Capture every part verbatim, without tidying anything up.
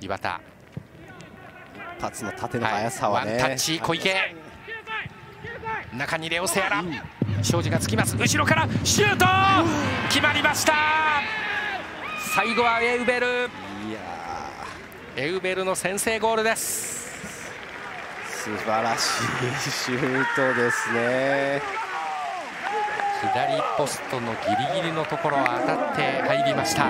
岩田、 一発の縦の速さはね、 はい、ワンタッチ小池、中にレオセアラ、うん、庄司がつきます。後ろからシュート、決まりました。最後はエウベル、いやエウベルの先制ゴールです。 素晴らしいシュートですね。 左ポストのギリギリのところは当たって入りました。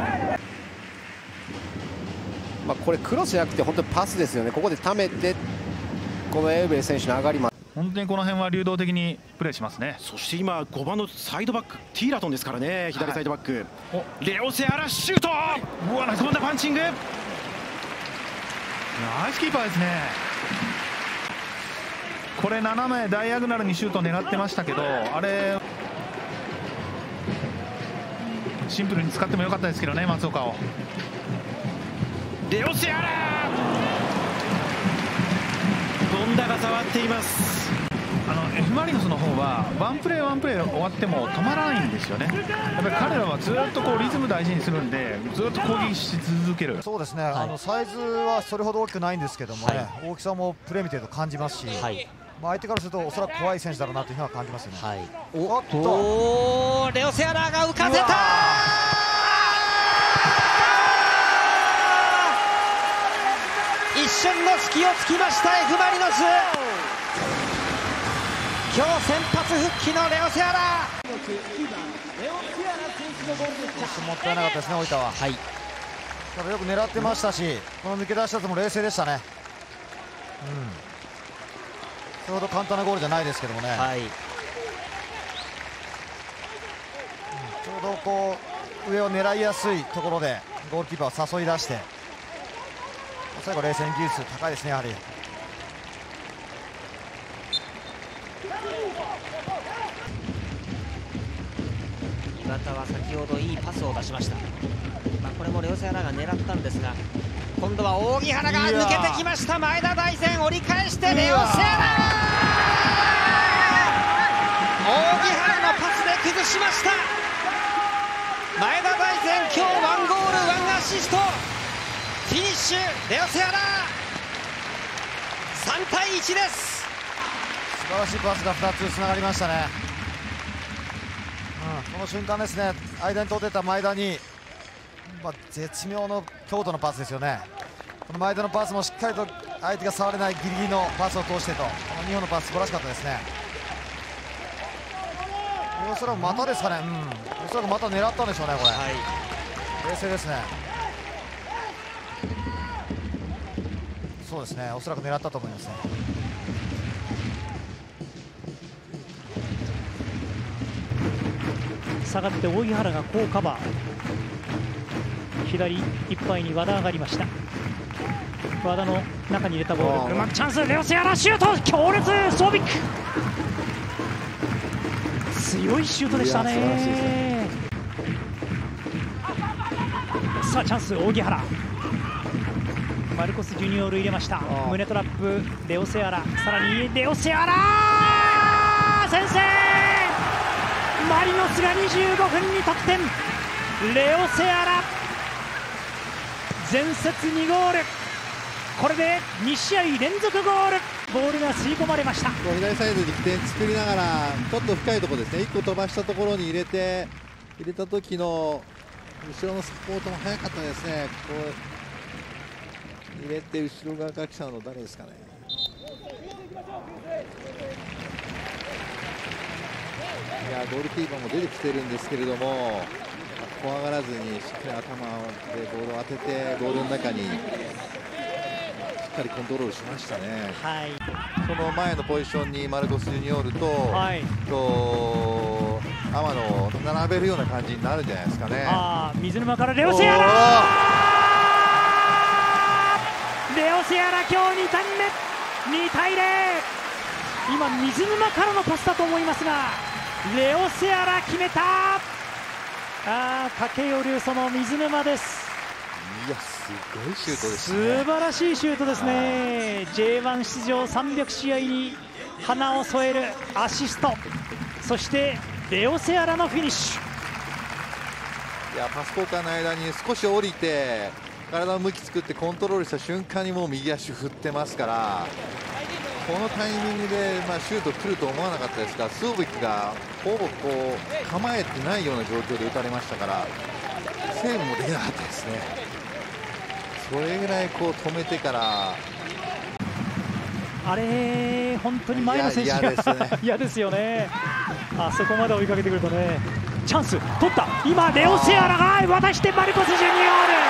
まあこれクロスじゃなくて本当にパスですよね。ここで溜めてこのエウベル選手の上がります。 本当にこの辺は流動的にプレーしますね。 そして今ごばんのサイドバックティーラトンですからね、左サイドバック、はい、レオセアラシュート、うわ、ナイスボンダパンチング、ナイスキーパーですね。これ斜めダイアグナルにシュートを狙ってましたけど、あれシンプルに使ってもよかったですけどね、松岡を。 レオセアラ、権田が触っています。 あの F マリノスの方はワンプレーワンプレー終わっても止まらないんですよね。やっぱり彼らはずっとこうリズム大事にするんで、ずっと攻撃し続ける。 そうですね、はい、あのサイズはそれほど大きくないんですけどもね、はい、大きさもプレー見てると感じますし、はい、まあ相手からするとおそらく怖い選手だろうなというふうには感じますよね。はい、おっとレオセアラが浮かせた、一瞬の隙をつきました F マリノス。今日先発復帰のレオセアラ。 もったいなかったですね、大分は。はい、ただよく狙ってましたし、この抜け出したとも冷静でしたね。うん、それほど簡単なゴールじゃないですけどもね、はい、うん、ちょうどこう上を狙いやすいところでゴールキーパーを誘い出して、最後冷静に技術高いですね、やはり。 岩田は先ほどいいパスを出しました。まあ、これもレオセアラが狙ったんですが、今度は扇原が抜けてきました。前田大然折り返してレオセアラ、扇原のパスで崩しました。前田大然今日ワンゴールワンアシスト、フィニッシュレオセアラさんたいいちです。 素晴らしいパスがふたつつながりましたね。うん、この瞬間ですね、間に通ってた前田に、まあ、絶妙の強度のパスですよね。この前田のパスもしっかりと相手が触れないギリギリのパスを通してと、このにほんのパス素晴らしかったですね。おそらくまたですかね、うん、おそらくまた狙ったんでしょうね、これ。はい、冷静ですね。そうですね、おそらく狙ったと思いますね。 下がって扇原がこうカバー、左いっぱいに和田上がりました。和田の中に入れたボール、うまくチャンス、レオセアラシュート、強烈ソービック、強いシュートでしたね。さあチャンス、扇原、マルコス・ジュニオール入れました。胸トラップ、レオセアラ、さらにレオセアラ先制、マリノスがにじゅうごふんに得点、レオセアラ前節にゴール、これでにしあい連続ゴール、ボールが吸い込まれました。 左サイドに起点作りながら、ちょっと深いところですね、いっこ飛ばしたところに入れて、入れた時の後ろのサポートも早かったですね。こう入れて後ろ側から来たの誰ですかね。いやゴールキーパーも出てきてるんですけれども、怖がらずにしっかり頭でボールを当ててゴールの中にしっかりコントロールしましたね。はい、その前のポジションにマルコス・ジュニオールと、はい、と天野を並べるような感じになるんじゃないですかね。 あ水沼からレオセアラ、レオセアラ今日にたいめ、にたいゼロ、今水沼からのパスだと思いますがレオセアラ決めた。あ駆け寄るその水沼です。 いやすごいシュートですね。素晴らしいシュートですね。 ジェイワン 出場さんびゃくしあいに花を添えるアシスト、そしてレオセアラのフィニッシュ。 いやパス交換の間に少し降りて体の向き作ってコントロールした瞬間にもう右足振ってますから、このタイミングで、まあ、シュート来ると思わなかったですが、スービックがほぼこう構えてないような状況で打たれましたから、セーブもできなかったですね。それぐらいこう止めてから、 あれ本当に前の選手が嫌ですね。嫌ですよね。あそこまで追いかけてくるとね。チャンス取った。今レオセアラが渡してマルコス・ジュニオール、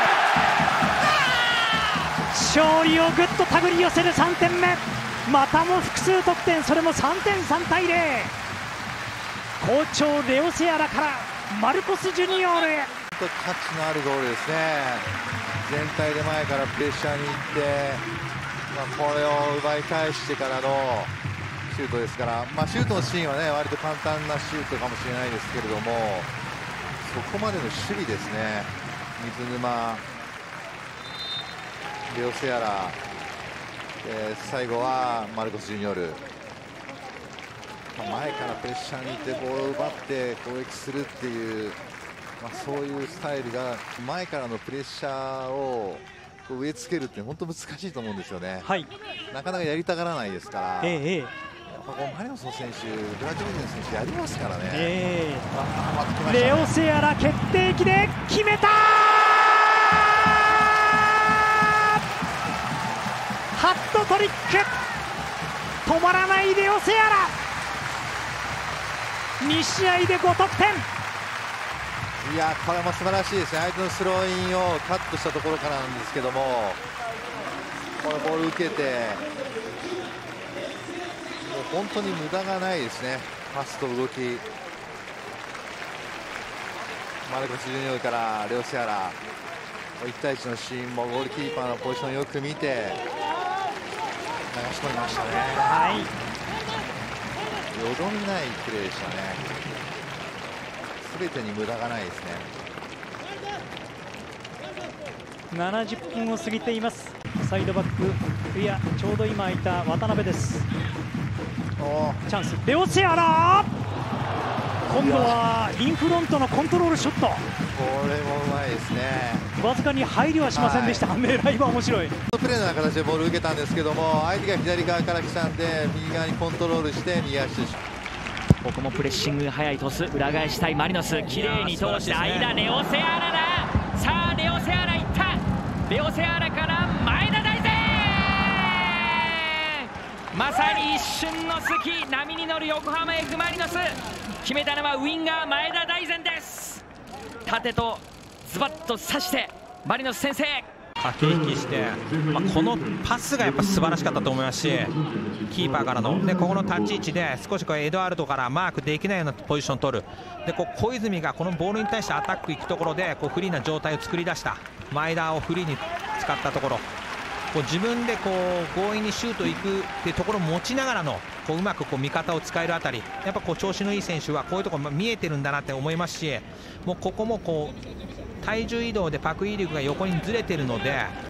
勝利をぐっと手繰り寄せるさんてんめ。またも複数得点、それもさんてんさんたいゼロ。好調レオセアラからマルコス・ジュニオールへ。 タッチのあるゴールですね。全体で前からプレッシャーに行って、まあ、これを奪い返してからのシュートですから、まあ、シュートのシーンはね割と簡単なシュートかもしれないですけれども、そこまでの守備ですね。水沼、レオセアラ、えー、最後はマルコス・ジュニオール、まあ、前からプレッシャーに行ってボールを奪って攻撃するっていう、まあ、そういうスタイルが前からのプレッシャーをこう植え付けるって本当難しいと思うんですよね、はい、なかなかやりたがらないですから、ええ、やっぱこうマリノスの選手、ブラジル人の選手やりますからね、ええ、 レオセアラ決定機で決めた。ハットトリック、止まらないレオセアラ、に試合でごとくてん。 いやこれも素晴らしいですね。相手のスローインをカットしたところからなんですけども、このボール受けて、もう本当に無駄がないですね。パスと動き、マルコス・ジュニオールからレオセアラ、いちたいいちのシーンもゴールキーパーのポジションをよく見て流し込みましたね。はい、よどみないプレーでしたね。全てに無駄がないですね。 ななじゅっぷんを過ぎています。サイドバック、いやちょうど今いた渡辺です。チャンス、レオセアラ、今度はインフロントのコントロールショット、これもうまいですね。 わずかに配慮はしませんでした、はい、狙いは面白いプレーのような形でボールを受けたんですけども、相手が左側から来たんで右側にコントロールして右足でしょ。 ここもプレッシング速いトス、裏返したいマリノス、綺麗に通して間、レオセアラだ。さあレオセアラいった。レオセアラから前田大然、まさに一瞬の隙、波に乗る横浜 F マリノス、決めたのはウィンガー前田大然です。縦とズバッと刺してマリノス先制。 駆け引きして、まあ、このパスがやっぱ素晴らしかったと思いますし、キーパーからのでここの立ち位置で少しこうエドワルドからマークできないようなポジションを取る。でこう小泉がこのボールに対してアタック行くところでこうフリーな状態を作り出した。前田をフリーに使ったところ、こう自分でこう強引にシュート行くっていうところを持ちながらのこううまくこう味方を使えるあたり、やっぱこう調子のいい選手はこういうところ見えてるんだなって思いますし、もうここもこう体重移動でパク・イーリグが横にずれてるので、